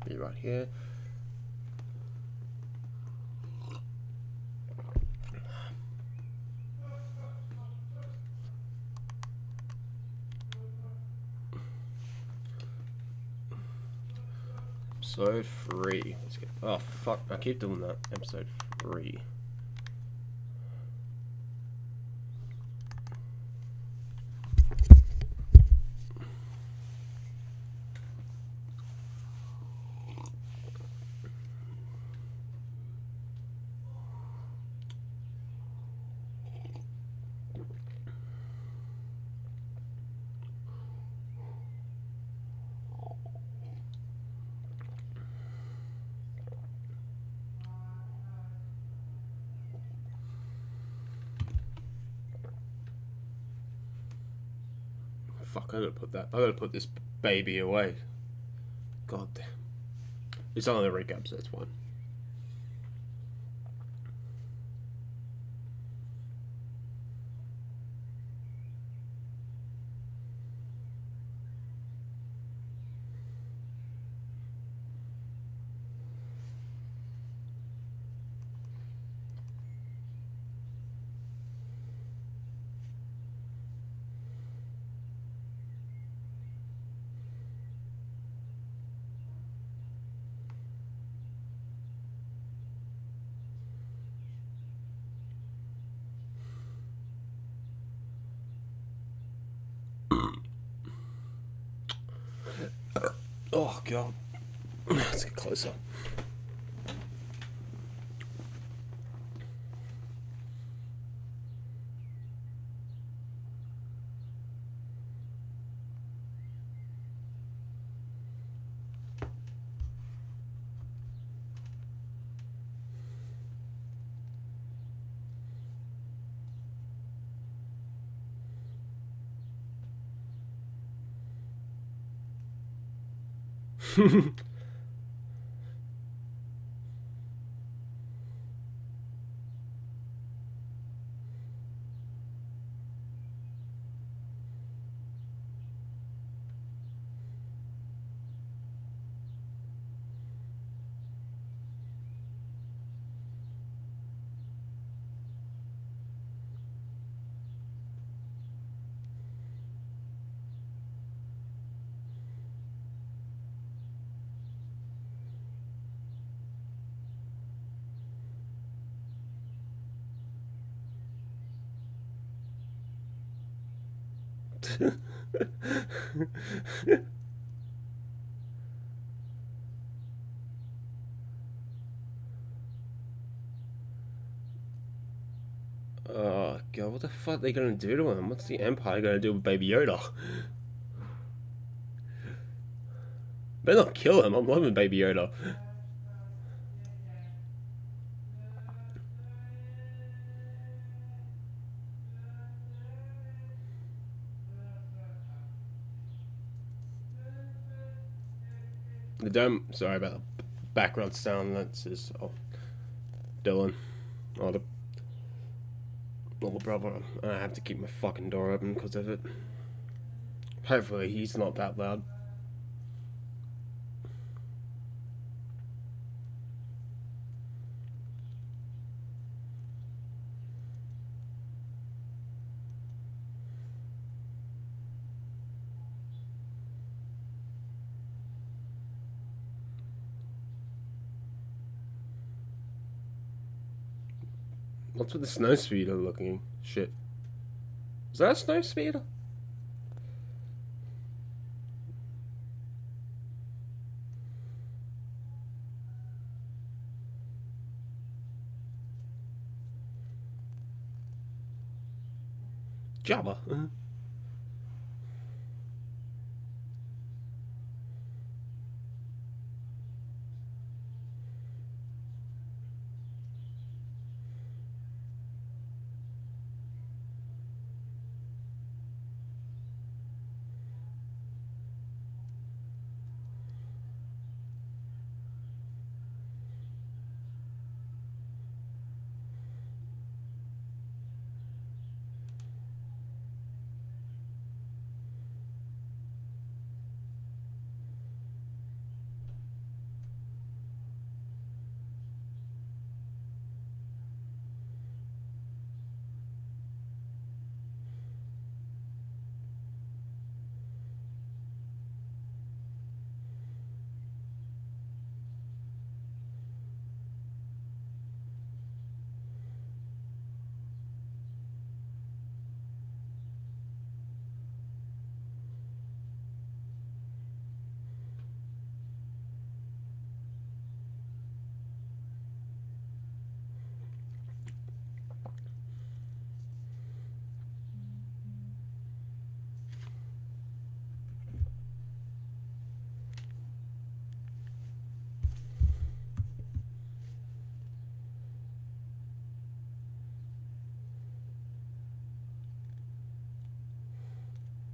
be right here. Episode 3. Let's get, oh fuck, I keep doing that. Episode 3. Fuck, I gotta put this baby away. God damn. It's only the recap, so it's fine. Oh god. Let's get closer. Oh god, what the fuck are they gonna do to him? What's the Empire gonna do with Baby Yoda? Better not kill him, I'm loving Baby Yoda. The dome, sorry about the background sound, that's his, oh, Dylan. Oh, the little brother. I have to keep my fucking door open because of it. Hopefully he's not that loud. What's with the snow speeder looking shit? Is that a snow speeder? Jabba.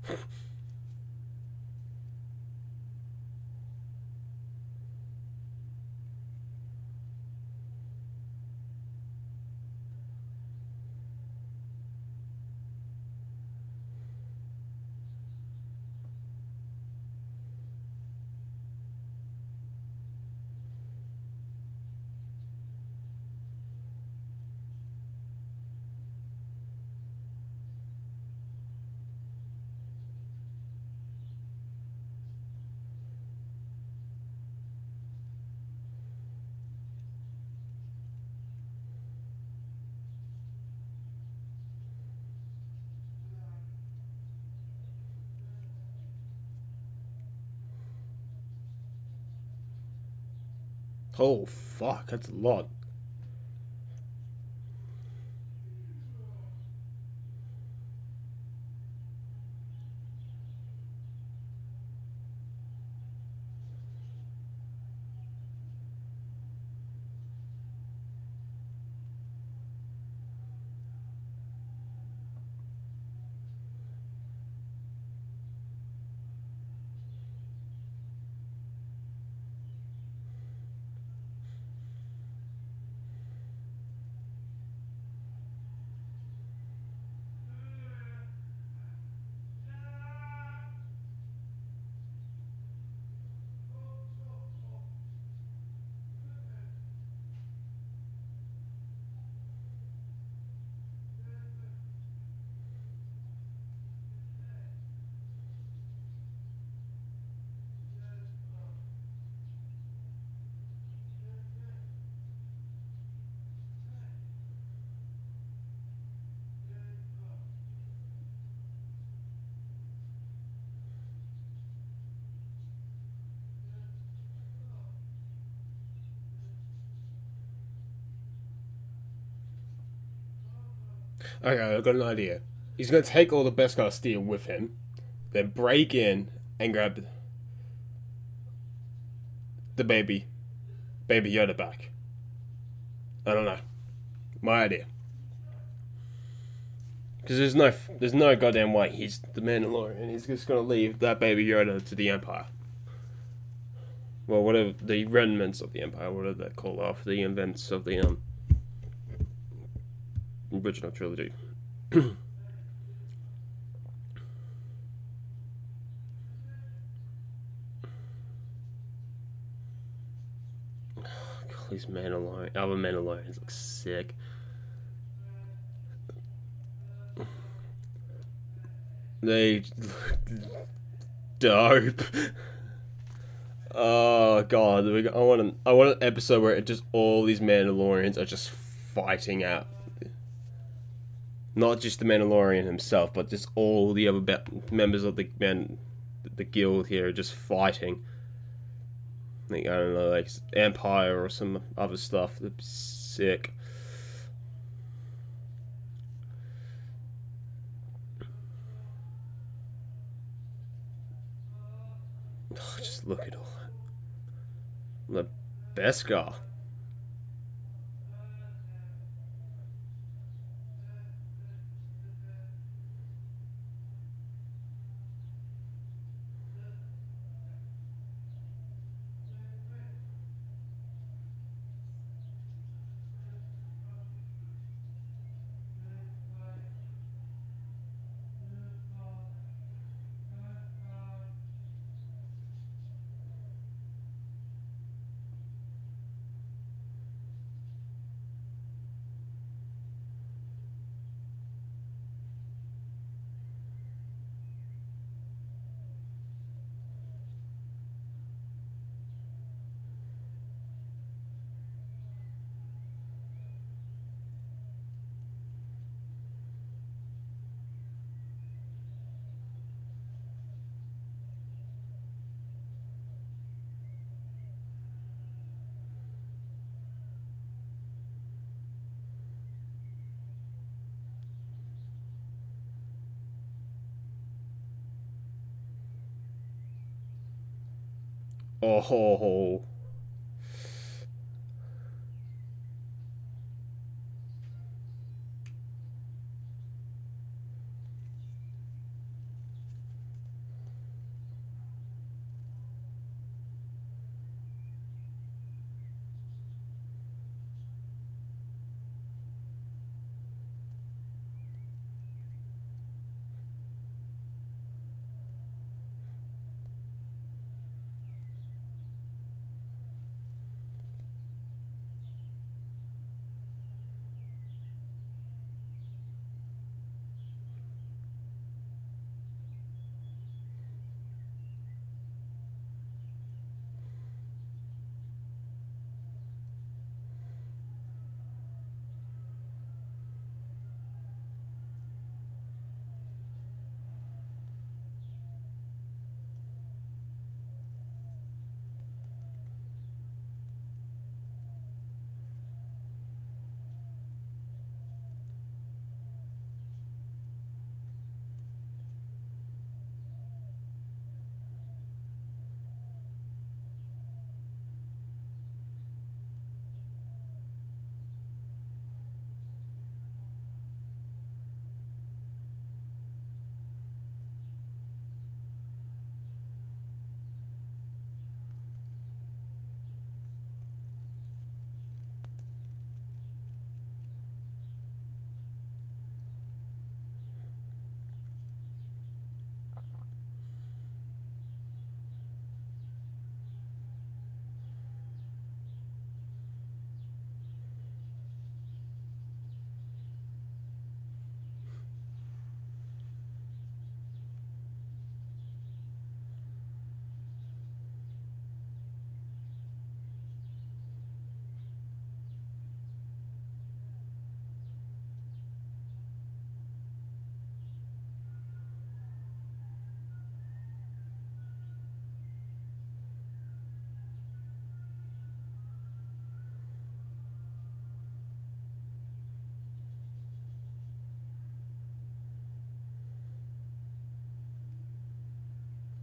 Oh fuck, that's a lot. Okay, I've got an idea. He's gonna take all the Beskar steel with him, then break in and grab the baby Yoda back. I don't know. My idea. Because there's no goddamn way he's the Mandalorian. He's just gonna leave that baby Yoda to the Empire. Well, whatever the remnants of the Empire, whatever they're called, after the events of the original trilogy. These other Mandalorians look sick. They look dope. Oh god, I want an episode where it just all these Mandalorians are just fighting out. Not just the Mandalorian himself, but just all the other members of the guild here are just fighting. Like, I don't know, like Empire or some other stuff. That'd be sick. Oh, just look at all that. The Beskar. Oh ho ho.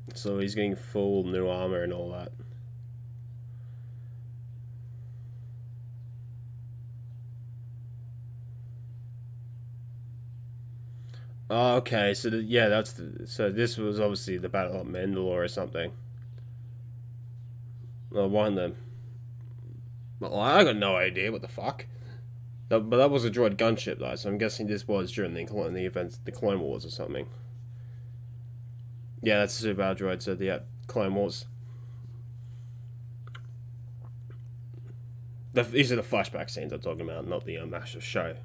So he's getting full new armor and all that. Oh, okay, so yeah, so this was obviously the Battle of Mandalore or something. Well, one of them. Well, I got no idea what the fuck. But that was a droid gunship though, so I'm guessing this was during the events, the Clone Wars or something. Yeah, that's a super battle droid. So yeah, Clone Wars. These are the flashback scenes I'm talking about, not the actual show.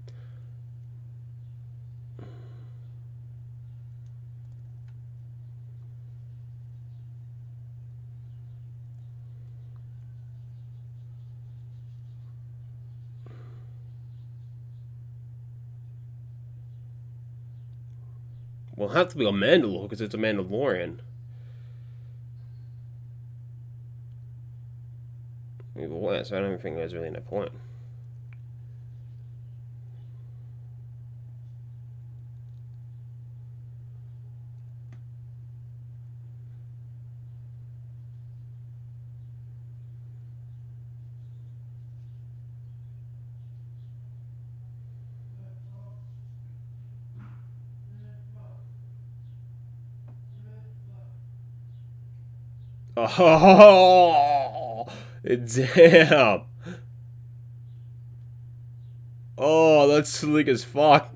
Well, it have to be on Mandalore because it's a Mandalorian. Well, so I don't think there's really no point. Oh, damn. Oh, that's slick as fuck.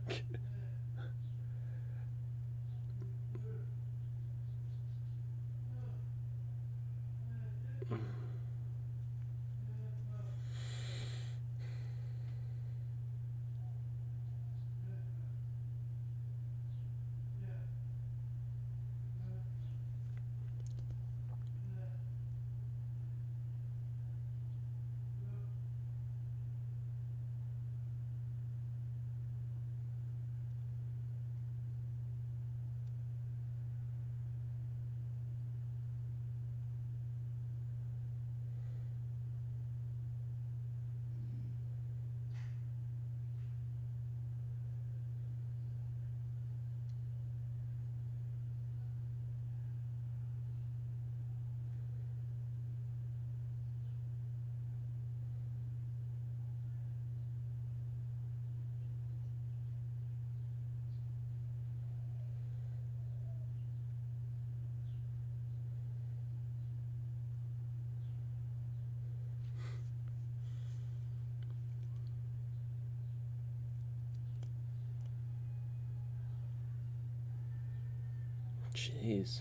Jeez.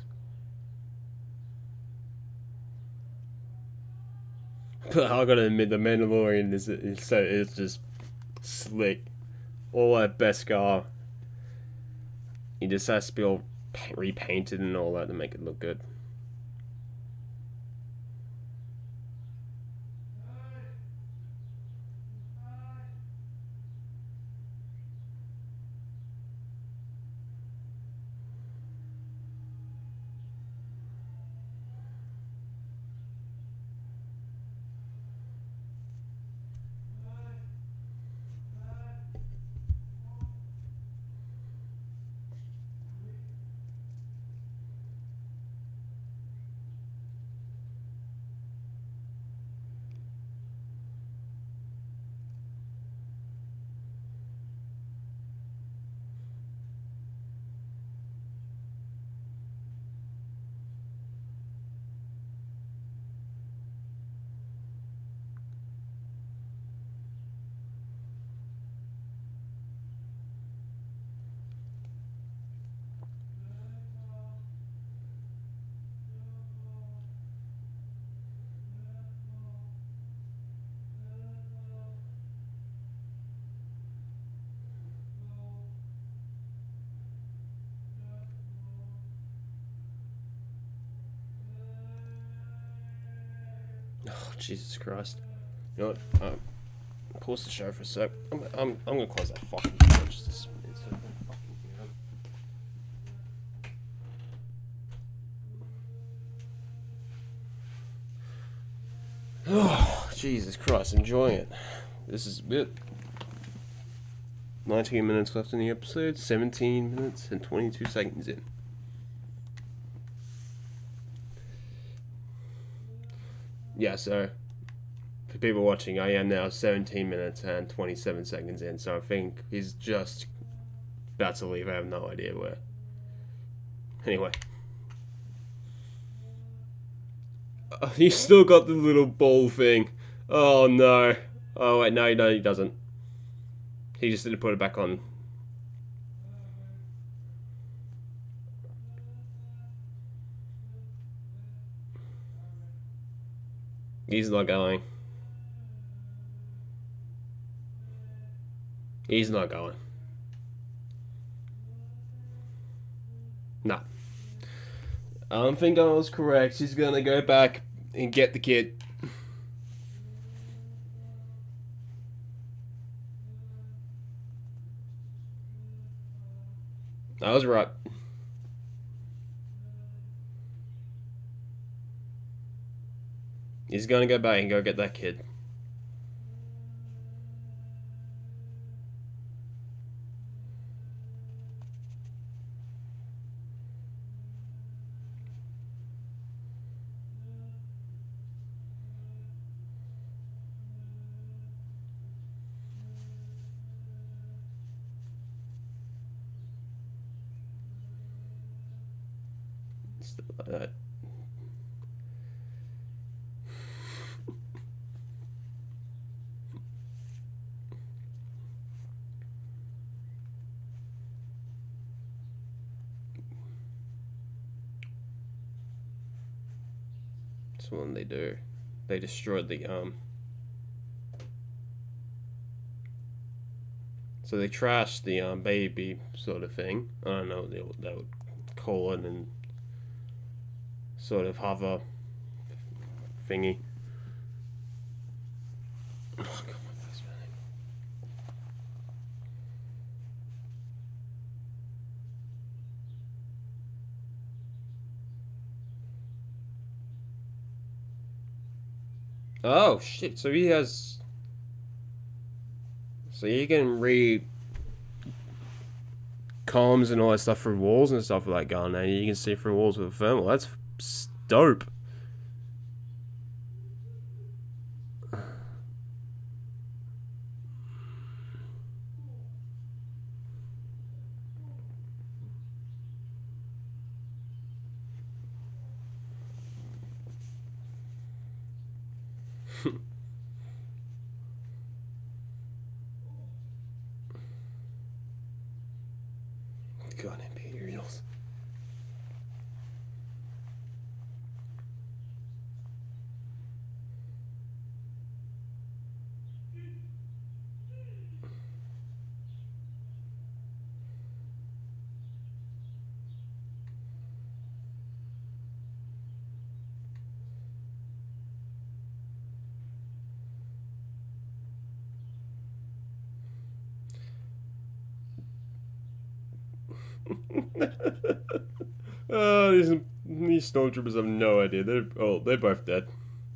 But I gotta admit, the Mandalorian is just slick. All that Beskar. He just has to be all repainted and all that to make it look good. Oh, Jesus Christ. You know what? Pause the show for a sec. I'm gonna close that fucking door just a minute. Oh, Jesus Christ, enjoying it. This is it. 19 minutes left in the episode, 17 minutes and 22 seconds in. yeah, so for people watching, I am now 17 minutes and 27 seconds in, so I think he's just about to leave. I have no idea where. Anyway. He's still got the little ball thing. Oh no. Oh wait, no, he doesn't. He just didn't put it back on. He's not going. He's not going. No. I think I was correct. He's gonna go back and get the kid. I was right. He's gonna go back and go get that kid. Stuff like that. That's what they do. They destroyed the so they trashed the baby sort of thing. I don't know what they would call it, and sort of hover thingy. Oh, God, my back's burning. Oh shit! So he has. So you can read comms and all that stuff through walls and stuff like that going on. You can see through walls with a thermal. That's dope. God, Imperials. Oh, these stormtroopers have no idea. They're both dead.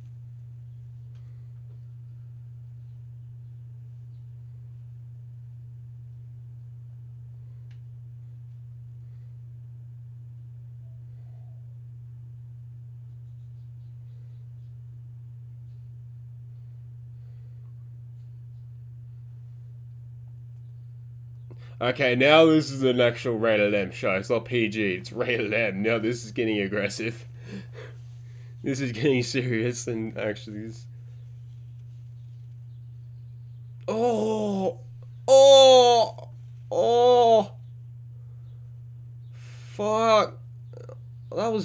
Okay, now this is an actual rated M show. It's not PG, it's rated M. Now this is getting aggressive. This is getting serious and actually is... Oh! Oh! Oh! Fuck! That was...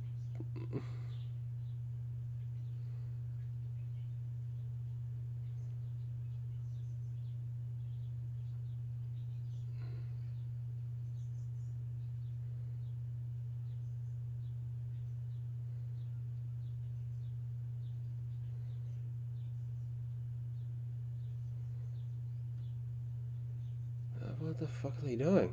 What the fuck are they doing?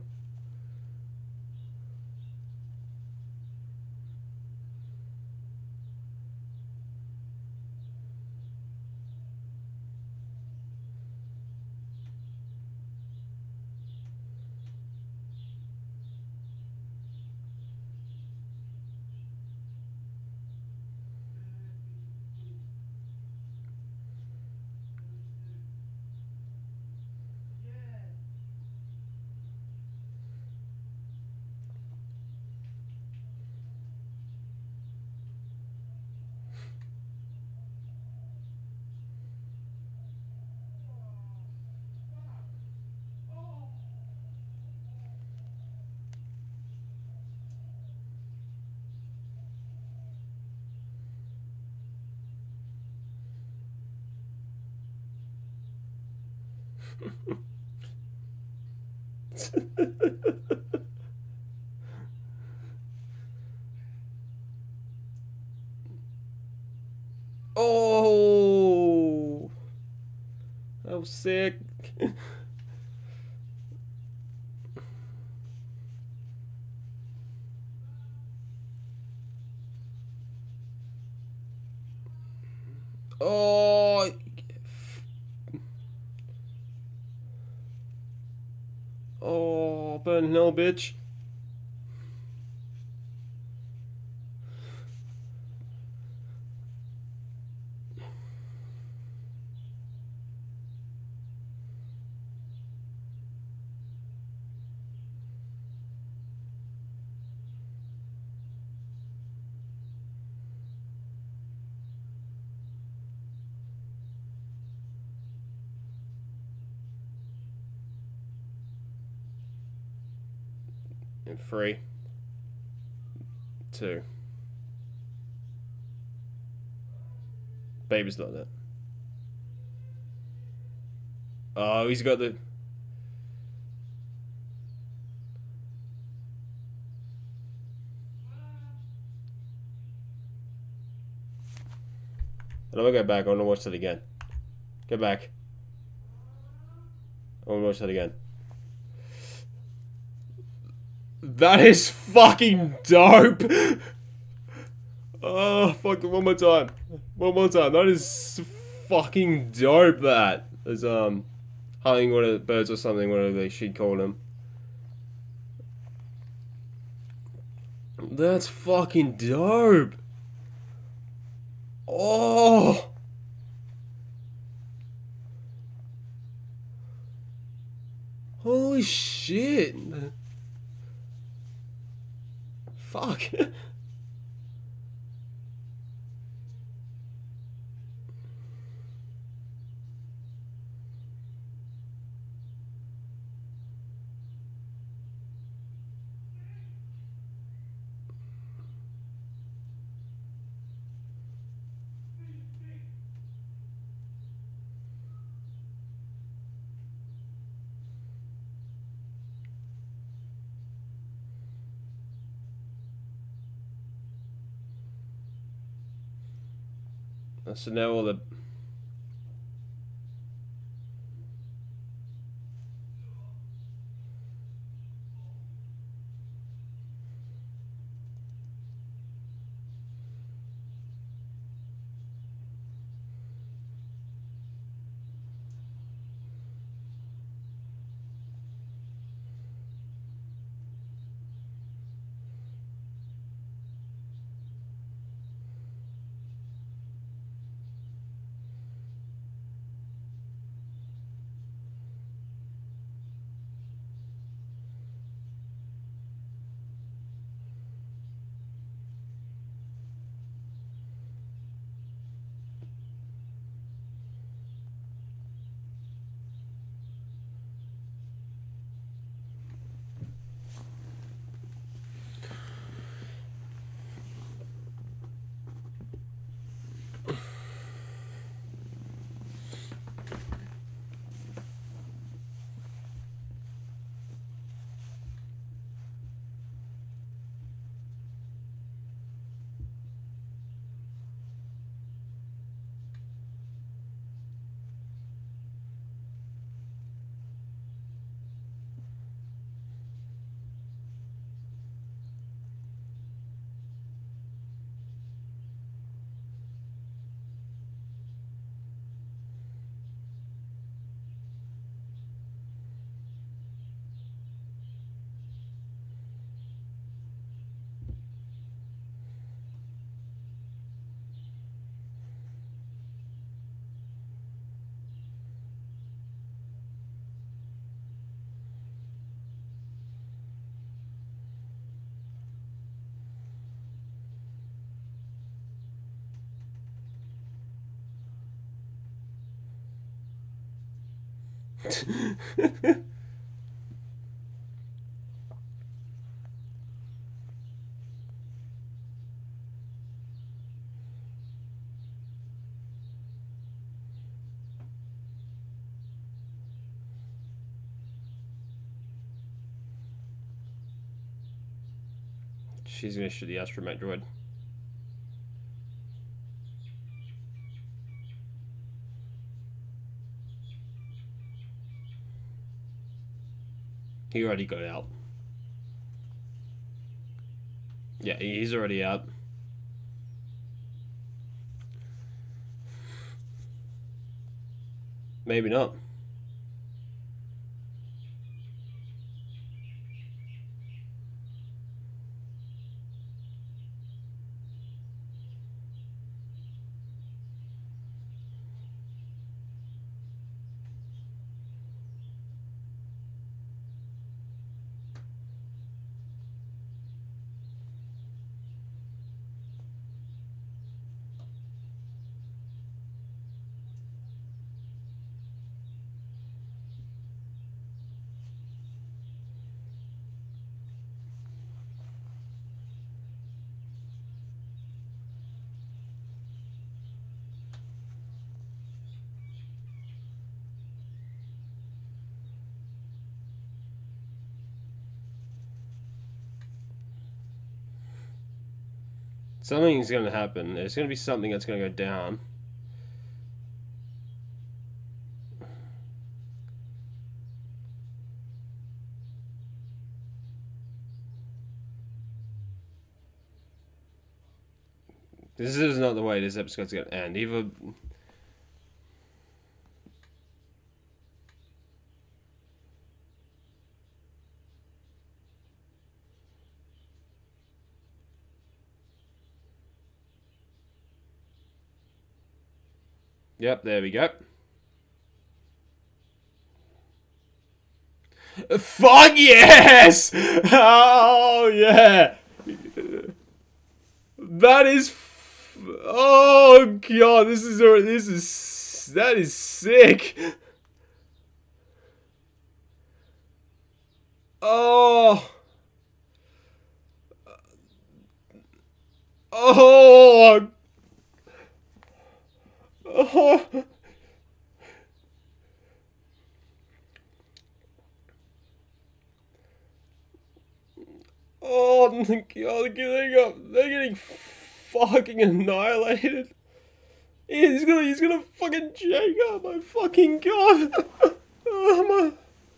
Oh, that was sick. Oh, oh, burn hell, bitch. In 3, 2. Baby's not there. Oh, he's got the. I'm gonna go back. I wanna watch that again. Go back. I wanna watch that again. That is fucking dope! Oh, fuck it, one more time. One more time. That is fucking dope, that. There's, hunting one of the birds or something, whatever they should call them. That's fucking dope! Oh! Holy shit! Fuck. So now all the. She's gonna shoot the astromech droid. He already got out. Yeah, he's already out. Maybe not. Something's gonna happen. There's gonna be something that's gonna go down. This is not the way this episode's gonna end. Either... Yep, there we go. Fuck yes! Oh yeah! That is... Oh god, that is sick! Oh... Oh... Oh... Oh my god, they're getting fucking annihilated. He's gonna fucking shake up, my fucking god. Oh my...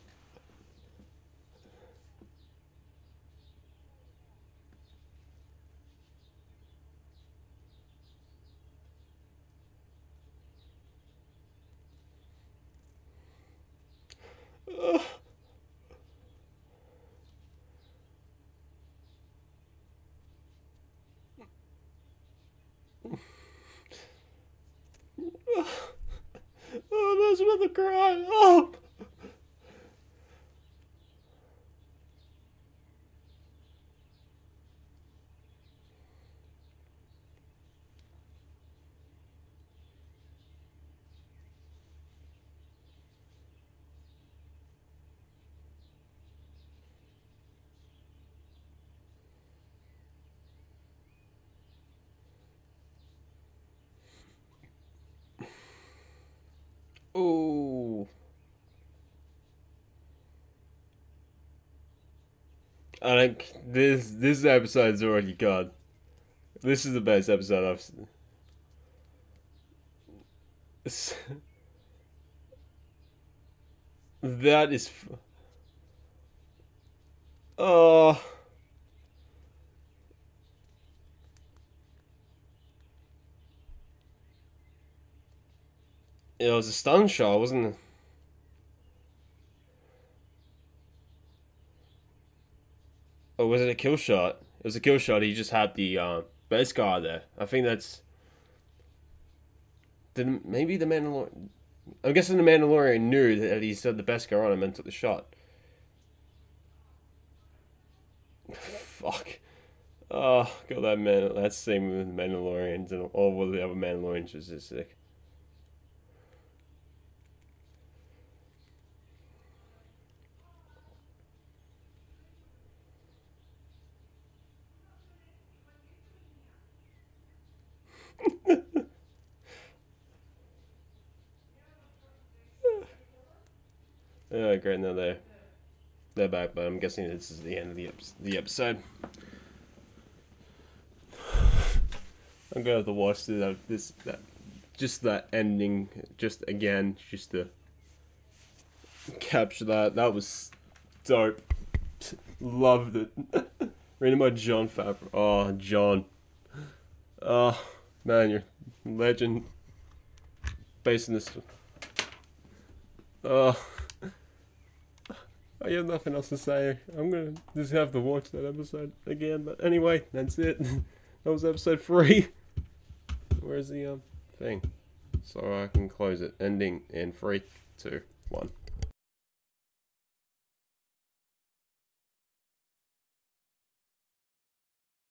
Oh, that's another cry. Oh. Oh. I think this episode's already gone. This is the best episode I've seen. That is... Oh... It was a stun shot, wasn't it? Or was it a kill shot? It was a kill shot. He just had the base guard there. I think that's... Maybe the Mandalorian... I'm guessing the Mandalorian knew that he said the best guy on him and took the shot. Fuck. Oh, God, that scene with the Mandalorians and all of the other Mandalorians was just sick. Oh, great, now they're back, but I'm guessing this is the end of the episode. I'm gonna have to watch just that ending, just again, just to capture that. That was dope. Loved it. Reading about John Favreau. Oh, John. Oh, man, you're a legend. Basing this. Oh. I have nothing else to say. I'm gonna just have to watch that episode again. But anyway, that's it. That was episode 3. Where's the thing? So I can close it. Ending in 3, 2, 1.